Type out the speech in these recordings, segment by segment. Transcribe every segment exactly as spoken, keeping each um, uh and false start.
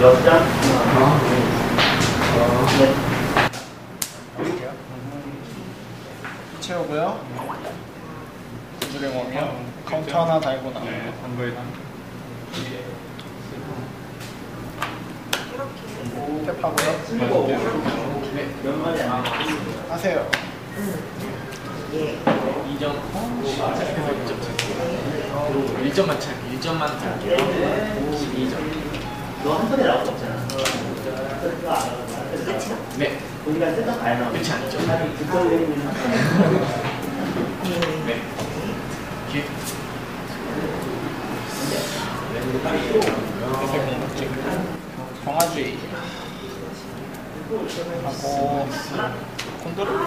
몇 장? 아. 네. 채우고요. 두드려 먹으면 카운터 하나 달고 나오고 한 거에 탭하고요. 네. 몇 마리 안 하세요. 이 점 일 점만 차 일 점만 할게요. 십이 점. 너 한 번에 나올 수 없잖아. 네. 우리가 뜯어 가야 나와. 그렇지 않죠? 네. 이렇게. 경화주의 하고 콘도르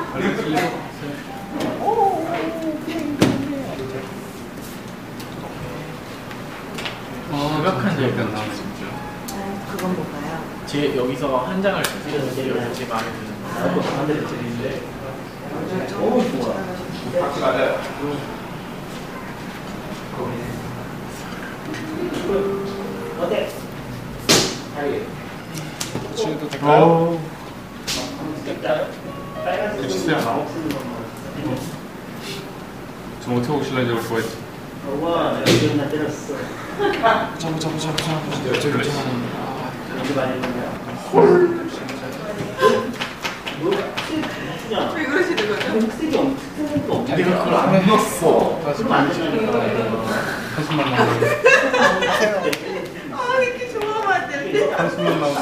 완벽한 절편 나왔습니다. 그건 뭔가요? 제 여기서 한 장을 드리는데요. 제 마음에 드는 나도 반대로 드리는데 너무 좋아. 같이 가자. 어때? 다리. 치유도 될까요? 될까요? 빨간색 진짜. 마법 쓰는 것만. 저 어떻게 오실래냐고 좋아했지. 와, 내가 이겼나 때렸어. 보자 보자 보자 보자 보자 보자 보자. 이거 많이 했냐? 헐. 왜 그러시는 거죠? 녹색이 엄청 특색도 없고. 내가 그걸 안 넣었어. 그럼 안 되니까. 한숨만 나온다. 아 이렇게 좋아하면 안 되는데. 한숨만 나온다.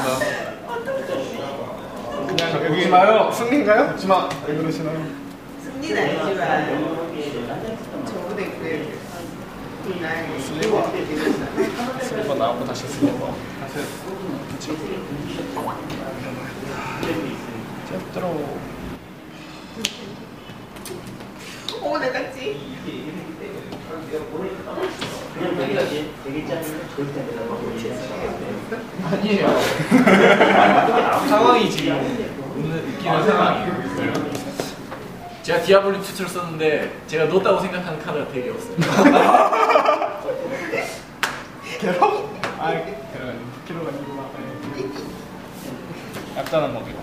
그냥 여기 마요. 승리인가요? 하지마. 왜 그러시나요? 승리는 아니지만 저보다 그 슬리버 슬리버 나오고 다시 슬리버 하세요. 잽드로 오 내같지? 그냥 여기가 되게 짜면 절대 안 아니에요. 상황이 지금 오늘 느끼는 상황이에요. 제가 디아블리 투를 썼는데 제가 넣었다고 생각하는 카드가 되게 없어요. 개로? 아 개로가 아니구나. 얇다는 먹이로.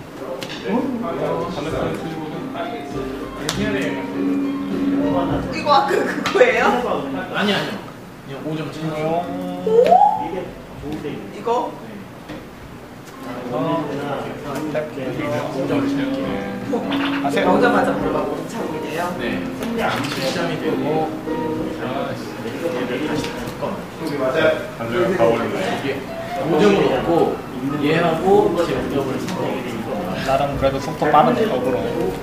이거 아까 그거예요? 아니 아니요. 그냥 오 점 차요. 이거? 하세요. 오자마자 물어보고 차고 있네요. 네. 칠 점이 되고 얘를 다시 잠깐만. 달려요. 가버리네. 이게 오 점을 얻고 얘하고 제 무덤을 선택이 되니까 나름 그래도 속도 빠른 거으로.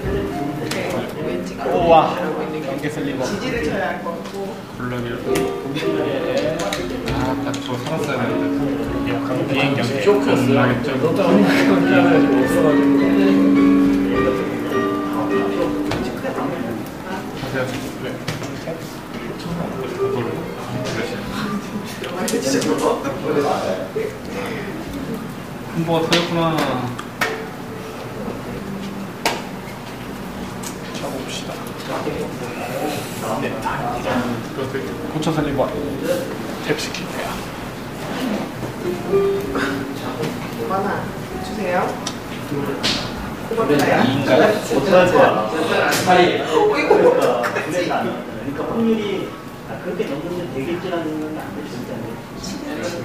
왠지가 우와. 연계 슬리버. 지지를 쳐야 할 것 같고. 블랙이요. 아, 딱 저 살았어야 되는데. 비행기 쇼크였어요. 나겠죠. 넣었다고 생각해가지고 없어가지고 하세요. 네. 그걸 한보가 터졌구나. 쳐봅시다. 네. 고쳐 슬리버 탭 시킬게요. 하나 주세요. 뽑았나요? 이인가요? 어떻게 할 거야? 사이. 어, 이거 그러니까 그래서 안 나왔잖아. 그러니까 확률이 아, 그렇게 넘으면 되겠지라는 건 안 될 수 있잖아요.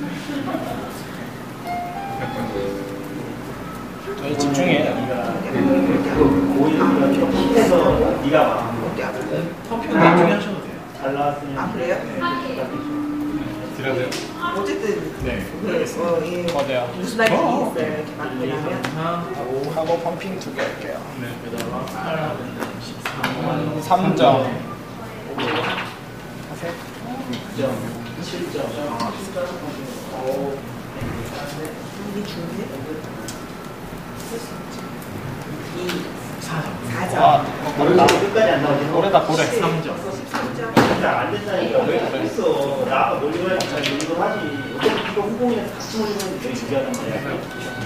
저희 집중해요. 그 고인을 조금 해서 네가 막 터피는 나중에 하셔도 돼요. 잘 나왔으면 아 그래요? 드려야 돼요. 어쨌든 네. 그, 어, 예. 맞아요. 무슨 날이 있어요. 이렇게 맞고 나면 오 하고 펌핑 두 개 할게요. 네. 그다가 팔 하면 십삼 삼 점. 하세요. 육 점, 칠 점. 우리 중에 사 점 사 와, 점. 고래다. 끝까지 안 나오지. 고래다, 고래. 삼 점 십삼 점. 진짜 안 된다니까. 왜 그랬어? 나 아까 놀리고 했지. 놀리고 하지. 어차피 이거 후공이랑 같이 놀리면 되게 중요하단 말이야.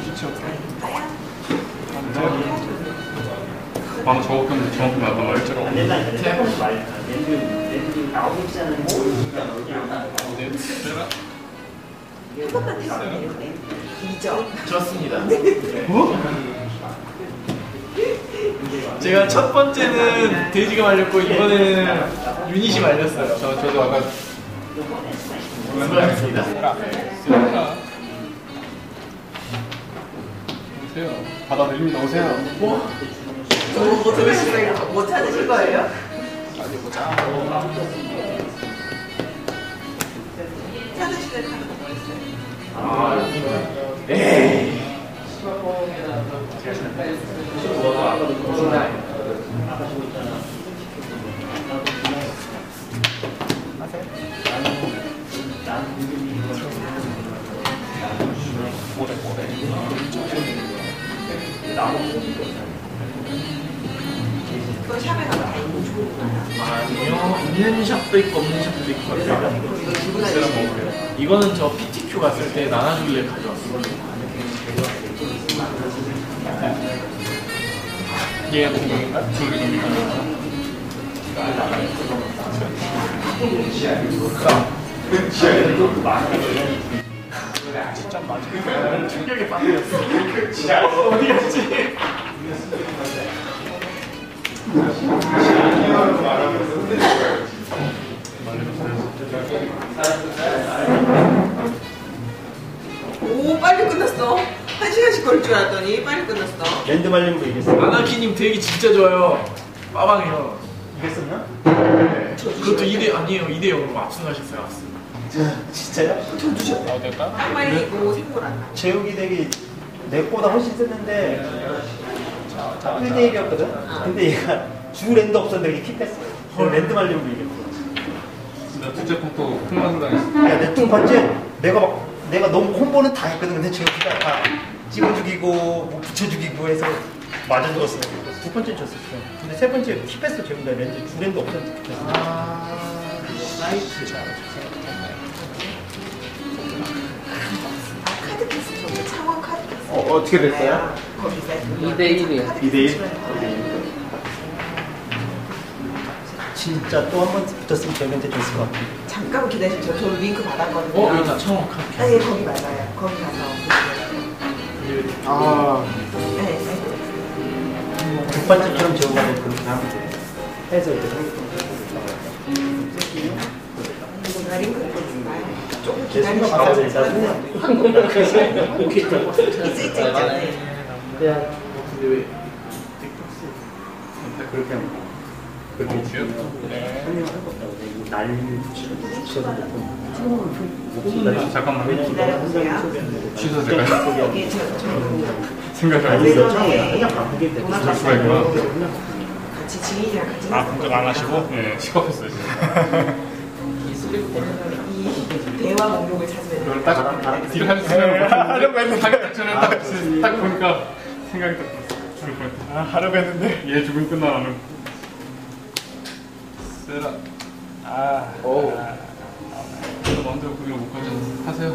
방금 저거 정확히 나도 말처럼. 안 된다니까. 내가 조금씩 말했잖아. 랜드, 랜드 나오기 있잖아. 한 번만 해주면 되는데. 이죠? 졌습니다. 네. 제가 첫 번째는 돼지가 말렸고 이번에는 유닛이 말렸어요. 저, 저도 아까 수고하셨습니다. 오세요. 받아들입니다. 오세요. 뭐? 저 어떻게 하셨어요? 못 찾으실 거예요? 어디 보자. 찾으실 때 카드가 뭐 있어요? 아, 에이. 모래 모래. 그거 샵에 가면 다 있는 좋은 거야. 아니요, 있는 샵도 있고 없는 샵도 있고 같아요. 이거 누구나 제가 있어요. 먹을게요. 이거는 저 피티큐 갔을 때 나눠주길래 가져왔어요. 얘가 공격인가? 저기 진짜 맞아. 충격에 빠뜨렸어. 어디 갔지? 오 빨리 끝났어. 한 시간씩 걸릴 줄 알았더니 빨리 끝났어. 랜드 말림으로 이겼어. 아나키님 되게 진짜 좋아요. 빠방해요. 이겼었나? 네. 그것도 이 대 아니에요. 이 대 영으로 압승하셨어요. 압승. 진짜요? 어 됐다. 딱 빨리 이고 생물 안 나. 제욱이 덱이 내보다 훨씬 썼는데 일 대 일이었거든? 근데 얘가 주 랜드 없었는데 이렇게 킵했어. 그래서 랜드 말림으로 이겼어. 나 둘째 폰또 콩만 당했어. 야, 내뚱 봤지? 내가 막 내가 너무 콤보는 다 했거든. 근데 제욱이가 다 찍어 죽이고 뭐 붙여 죽이고 해서 맞아 죽었어. 두 번째 졌었어. 근데 세 번째 킵했어. 제욱이가 랜드 주 랜드 없었는데 킵했어. 아 사이트 잘 생각했네. 카드 패스 저거 창원 카드 패스. 어, 어떻게 됐어요? 거기서 이 대 일이요. 이 대 일? 진짜 또 한 번 붙었으면 저희한테 줬을 것 같아. 잠깐만 기다리세요. 저 링크 받았거든요. 어, 여기다 청원 카드. 아니 거기 맞아요. 거기 가서 보세요. 아, 네, 네. 백반집처럼 제공하는 그렇게 하면 돼. 해서 이제 나 링크 보여줄까요? 조금 제 생각 안 하고 일단 오케이. 있어 있죠 있잖아요. 그냥 근데 왜? 그렇게 하면 돼. 그렇게 네. 설명을 할 거 없다고. 이거 난리를 붙여서 못 잠깐만요. 기다려보세요. 취소 될까요? 여기 저, 저 생각이 안 아니, 했어요. 이거 처음이야. 그냥 바꾸게 돼. 그럴 수가 있구나. 같이 지인이랑 같이 아 공격 안 하시고? 네, 시겁했어요 지금. 이 대화 목록을 찾으면 이걸 돼요. 딱 딜 할 생각을 못했는데 하기 딱 전에 딱, 딱 보니까 생각이 딱 들었어. 죽을 뻔했다. 아 하려고 했는데. 얘 죽으면 끝나 나는. 쓰라. 아. 오. 아, 저도 마음대로 공격 못 가져서 하세요.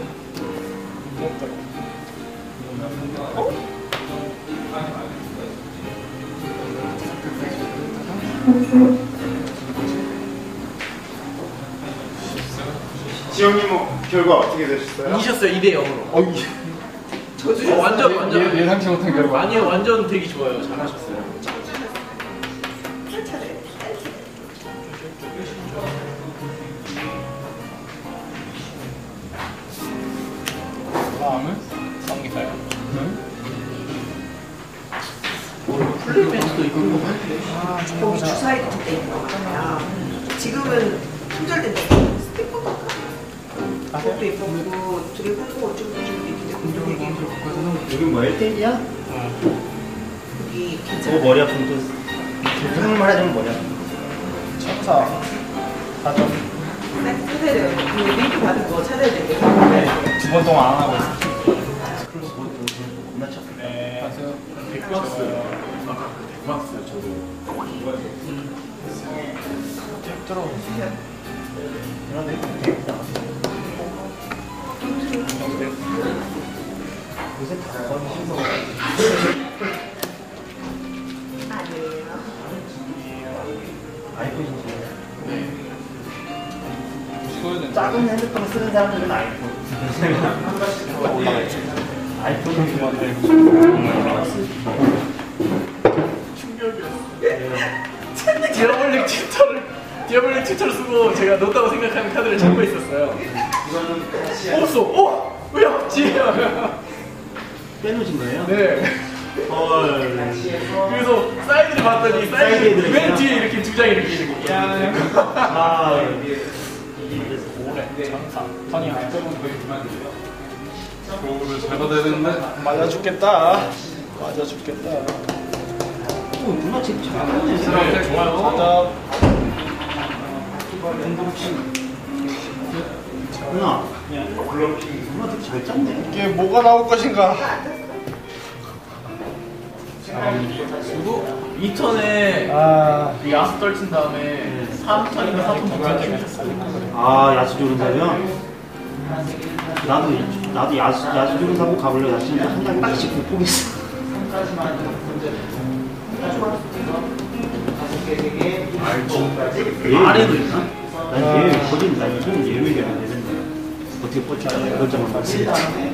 지영님 결과 어떻게 되셨어요? 이기셨어요. 이 대 영으로. 어, 이 어, 완전 완전 예, 예상치 못한 결과. 아니요, 완전 되게 좋아요. 잘하셨어요. 차례. 다음은 성기사요. 플레이맨도 있고. 아 거기 주사위 같은 데 있는 거 같아요. 지금은 품절된다. 스티커가 그것도 예쁘고 되게 홍보 어쩌고 저쩌고 되게 공정하게 여기 뭐 일 대 일이야? 여기 뭐 괜찮아. 머리 아프면 또 생각만 해주면 머리 아프면 천사. 사점. 찾아야 돼요. 그 링크 받은 거 찾아야 돼요. 네. 두 번 동안 안 하고 있어요. 겁나 쳐. 네. 하세요. 백박스. 아까 그 백박스 저도. 들어. 그런데 되게 요새 다 거의 신성. 아니에요. 아이폰이지. 쉬어야 되는데. 작은 핸드폰 쓰는 사람들은 아이폰. 올라가 있죠. 아이폰 그만해. 정말 올라갔어. 디아블릭 튜터를 디아블릭 튜터를 쓰고 제가 넣었다고 생각하는 카드를 찾고 있었어요. 없어. 어? 왜 없지? 빼놓으신 거예요? 네. 헐. 그래서 사이드를 봤더니 사이드에 사이드 들어있어요? 맨 뒤에 이렇게 두 장이 이렇게 이렇게. 아, 올해 장사. 선이야. 그거를 잘 받아야 되는데. 맞아 죽겠다. 맞아 죽겠다. 오, 누나 지금 잘하네. 네, 좋아요. 맞아. 누나, 누나 되게 잘 짰네. 이게 뭐가 나올 것인가? 그리고 이 턴에 아, 야수 떨친 다음에 삼 턴인가 사 턴 동전 치셨어요. 아, 야수 조른사요? 나도, 나도 야수, 야수 조른사고 가보려고 했는데 한 장 딱씩 못 보겠어. 아래도 있나? 난 얘, 거긴, 나 이건 얘로 얘기하면 되는데. 어떻게 뻗쳐야 결정을 받지?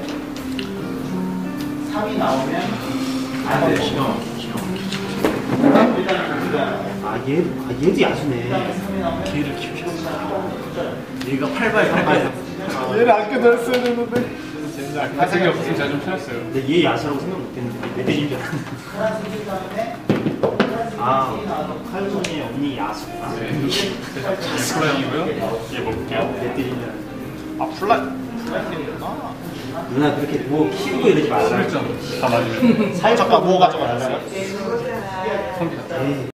삼이 나오면 안 돼. 기가 아, 얘, 아, 얘도 야수네. 개를 키우셨어요. 얘가 팔 바에 팔 바에 얘를 아껴뒀어야 되는데. 탈색이 없으면 제가 좀 편했어요. 근데 얘 야수라고 생각 못했는데 내 대신 줄 알았는데. 아, 칼손이 언니 야수구나. 네. 플라이고요. 얘 먹을게요. 내 대신 줄 알았는데. 아 플라이. 플라이구나. 누나 그렇게 뭐 키우고 이러지 말라. 다 맞으면. 잠깐 뭐 가져가셨어요? 네, 그거잖아. 컴퓨터. 에이.